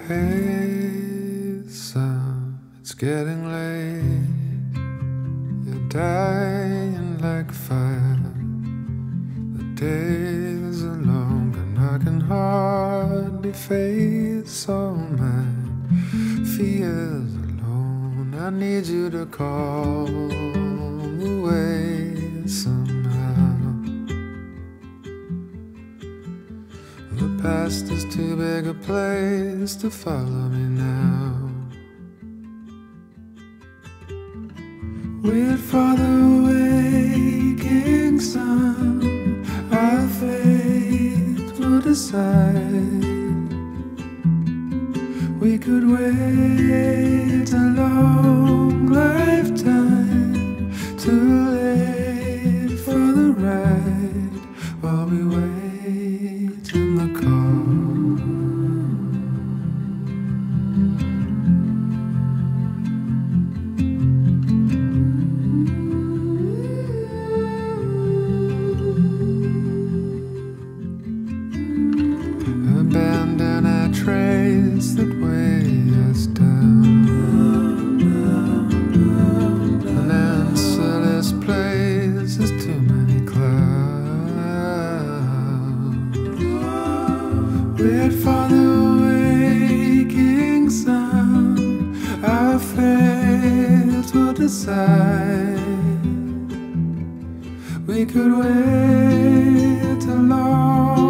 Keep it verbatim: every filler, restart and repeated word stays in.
Hey, son, it's getting late. You're dying like fire. The days are long and I can hardly face all my fears alone. I need you to call away somehow. The past is too big a place to follow me now. Wait for the waking sun, our fate will decide. We could wait a long lifetime, too late for the ride, while we wait in the car. Abandon our trace that weigh us down. An answerless place is too many clouds. Wait for the waking sun, our fate will decide. We could wait a long